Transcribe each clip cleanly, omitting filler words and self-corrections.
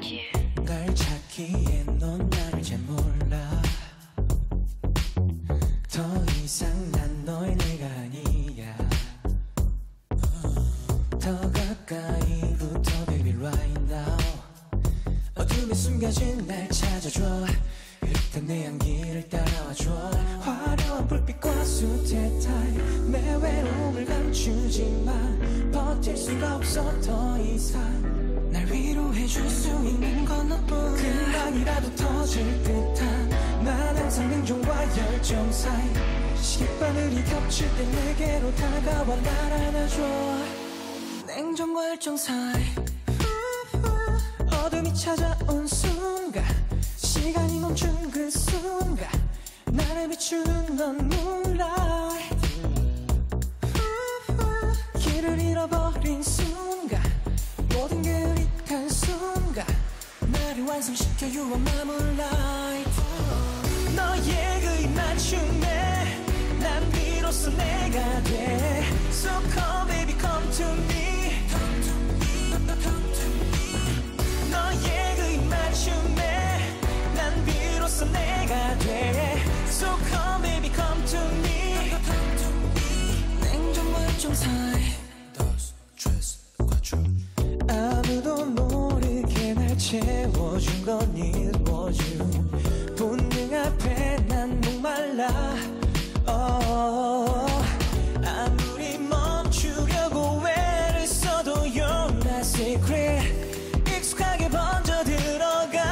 날 찾기에 넌 나를 잘 몰라. 더 이상 난 너의 내가 아니야. 더 가까이 붙어 baby right now. 어둠에 숨겨진 날 찾아줘. 흐릿한 내 향기를 따라와줘. 화려한 불빛과 숱의 타임 내 외로움을 감추지만 버틸 수가 없어 더 이상. 날 위로해줄 수 있는 건 너뿐. 금방이라도 터질 듯한 난 항상 냉정과 열정 사이. 시계바늘이 겹칠 때 내게로 다가와 날 안아줘. 냉정과 열정 사이. 어둠이 찾아온 순간 시간이 멈춘 그 순간 나를 비추는 넌 moonlight. 길을 잃어버린 순간 모든 게 흐릿한 순간 나를 완성시켜 you are my moonlight. 너의 그 입맞춤에 난 비로소 내가 돼. So come baby come to me. 너의 그 입맞춤에 난 비로소 내가 돼. So come baby come to me. 냉정과 열정 사이 아무도 모르게 날 채워준 건 it was you. 본능 앞에 난 목말라. 아무리 멈추려고 애를 써도 you're my secret. 익숙하게 번져 들어가.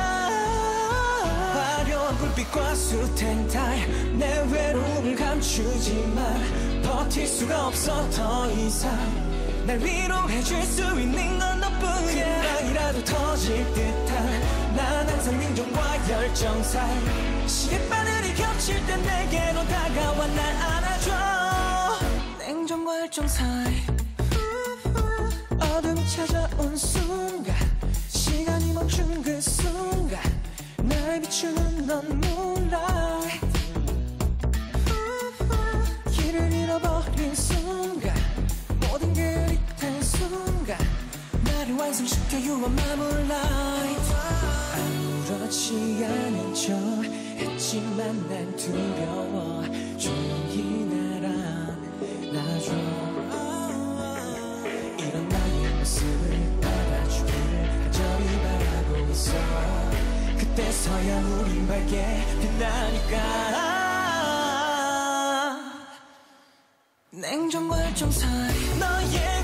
화려한 불빛과 숱한 타임 내 외로움을 감추지만 버틸 수가 없어 더 이상. 날 위로해줄 수 있는 건 너뿐. 금방이라도 터질 듯한 난 항상 냉정과 열정 사이. 시계바늘이 겹칠 때 내게로 다가와 날 안아줘. 냉정과 열정 사이. 어둠이 찾아온 순간 시간이 멈춘 그 순간 날 비추는 넌 moonlight. 길을 잃어버린 순간 모든 게 흐릿한 순간 나를 완성시켜 you are my moonlight. 아무렇지 않은 척 했지만 난 두려워. 조용히 날 안아줘. 이런 나의 모습을 받아주기를 간절히 바라고 있어. 그때서야 우린 밝게 빛나니까. 냉정과 열정 사이 너의